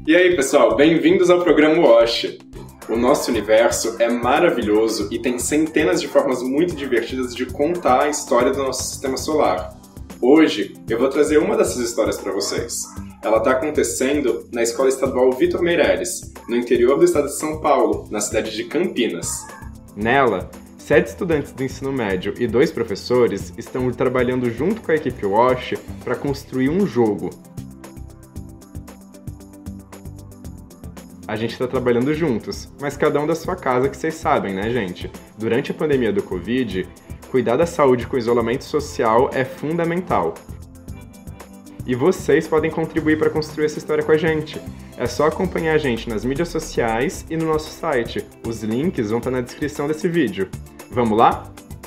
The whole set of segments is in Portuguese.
E aí, pessoal, bem-vindos ao programa WASH. O nosso universo é maravilhoso e tem centenas de formas muito divertidas de contar a história do nosso sistema solar. Hoje, eu vou trazer uma dessas histórias para vocês. Ela está acontecendo na Escola Estadual Vitor Meirelles, no interior do estado de São Paulo, na cidade de Campinas. Nela, 7 estudantes do ensino médio e 2 professores estão trabalhando junto com a equipe WASH para construir um jogo. A gente está trabalhando juntos, mas cada um da sua casa, que vocês sabem, né, gente? Durante a pandemia do Covid, cuidar da saúde com isolamento social é fundamental. E vocês podem contribuir para construir essa história com a gente. É só acompanhar a gente nas mídias sociais e no nosso site. Os links vão estar na descrição desse vídeo. Vamos lá?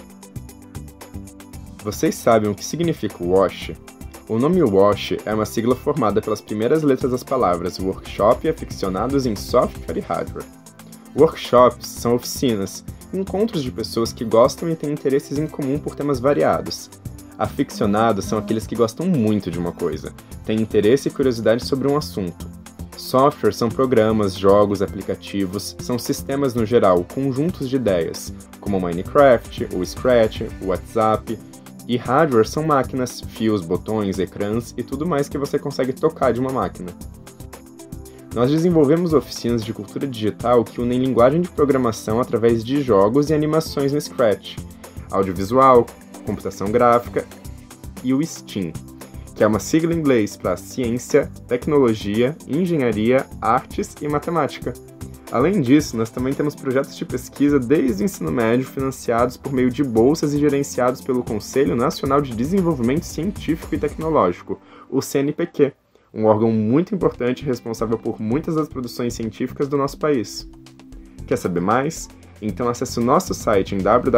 Vocês sabem o que significa o WASH? O nome WASH é uma sigla formada pelas primeiras letras das palavras Workshop e Aficionados em Software e Hardware. Workshops são oficinas, encontros de pessoas que gostam e têm interesses em comum por temas variados. Aficionados são aqueles que gostam muito de uma coisa, têm interesse e curiosidade sobre um assunto. Software são programas, jogos, aplicativos, são sistemas no geral, conjuntos de ideias, como o Minecraft, o Scratch, o WhatsApp. E hardware são máquinas, fios, botões, ecrãs e tudo mais que você consegue tocar de uma máquina. Nós desenvolvemos oficinas de cultura digital que unem linguagem de programação através de jogos e animações no Scratch, audiovisual, computação gráfica e o STEAM, que é uma sigla em inglês para ciência, tecnologia, engenharia, artes e matemática. Além disso, nós também temos projetos de pesquisa desde o ensino médio financiados por meio de bolsas e gerenciados pelo Conselho Nacional de Desenvolvimento Científico e Tecnológico, o CNPq, um órgão muito importante responsável por muitas das produções científicas do nosso país. Quer saber mais? Então acesse o nosso site em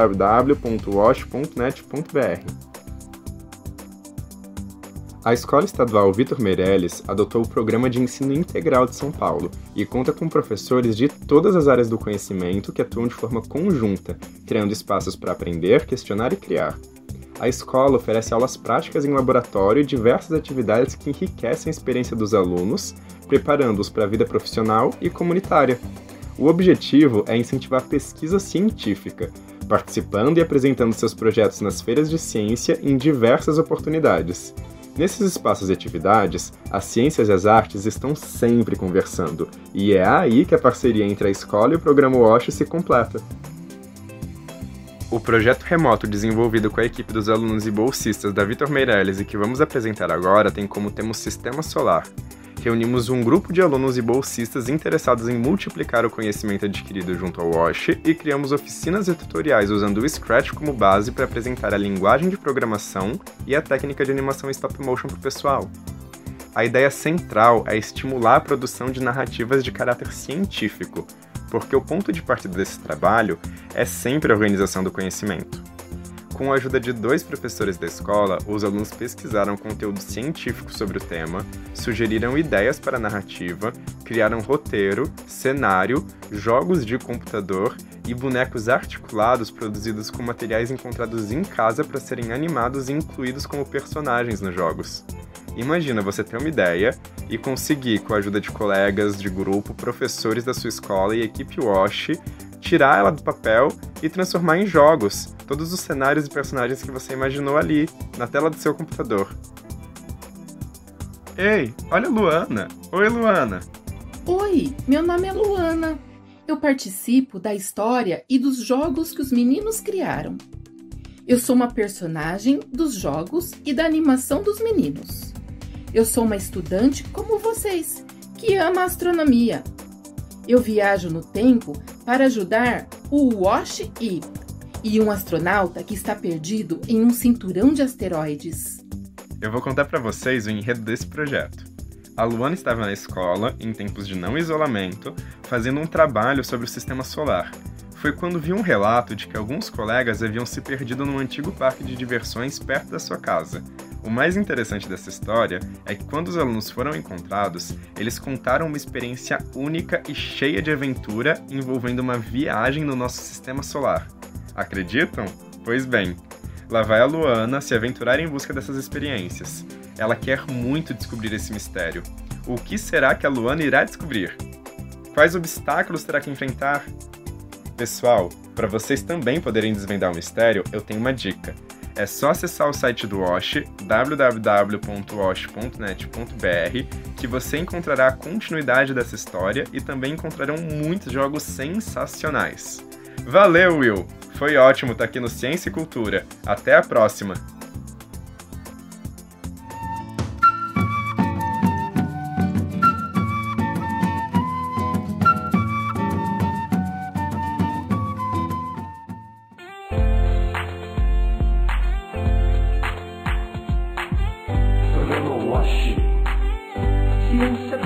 www.wash.net.br. A Escola Estadual Vitor Meirelles adotou o Programa de Ensino Integral de São Paulo e conta com professores de todas as áreas do conhecimento que atuam de forma conjunta, criando espaços para aprender, questionar e criar. A escola oferece aulas práticas em laboratório e diversas atividades que enriquecem a experiência dos alunos, preparando-os para a vida profissional e comunitária. O objetivo é incentivar a pesquisa científica, participando e apresentando seus projetos nas feiras de ciência em diversas oportunidades. Nesses espaços e atividades, as ciências e as artes estão sempre conversando, e é aí que a parceria entre a escola e o programa WASH se completa. O projeto remoto desenvolvido com a equipe dos alunos e bolsistas da Vitor Meirelles e que vamos apresentar agora tem como tema o Sistema Solar. Reunimos um grupo de alunos e bolsistas interessados em multiplicar o conhecimento adquirido junto ao WASH e criamos oficinas e tutoriais usando o Scratch como base para apresentar a linguagem de programação e a técnica de animação stop motion para o pessoal. A ideia central é estimular a produção de narrativas de caráter científico, porque o ponto de partida desse trabalho é sempre a organização do conhecimento. Com a ajuda de 2 professores da escola, os alunos pesquisaram conteúdo científico sobre o tema, sugeriram ideias para a narrativa, criaram roteiro, cenário, jogos de computador e bonecos articulados produzidos com materiais encontrados em casa para serem animados e incluídos como personagens nos jogos. Imagina você ter uma ideia e conseguir, com a ajuda de colegas, de grupo, professores da sua escola e equipe WASH, tirar ela do papel e transformar em jogos todos os cenários e personagens que você imaginou ali, na tela do seu computador. Ei, olha a Luana! Oi, Luana! Oi, meu nome é Luana. Eu participo da história e dos jogos que os meninos criaram. Eu sou uma personagem dos jogos e da animação dos meninos. Eu sou uma estudante como vocês, que ama astronomia. Eu viajo no tempo para ajudar o WASH e um astronauta que está perdido em um cinturão de asteroides. Eu vou contar para vocês o enredo desse projeto. A Luana estava na escola, em tempos de não isolamento, fazendo um trabalho sobre o sistema solar. Foi quando viu um relato de que alguns colegas haviam se perdido num antigo parque de diversões perto da sua casa. O mais interessante dessa história é que quando os alunos foram encontrados, eles contaram uma experiência única e cheia de aventura envolvendo uma viagem no nosso sistema solar. Acreditam? Pois bem, lá vai a Luana se aventurar em busca dessas experiências. Ela quer muito descobrir esse mistério. O que será que a Luana irá descobrir? Quais obstáculos terá que enfrentar? Pessoal, para vocês também poderem desvendar o mistério, eu tenho uma dica. É só acessar o site do Wash, www.wash.net.br, que você encontrará a continuidade dessa história e também encontrarão muitos jogos sensacionais. Valeu, Will! Foi ótimo estar aqui no Ciência e Cultura. Até a próxima! Programa Wash. Ciência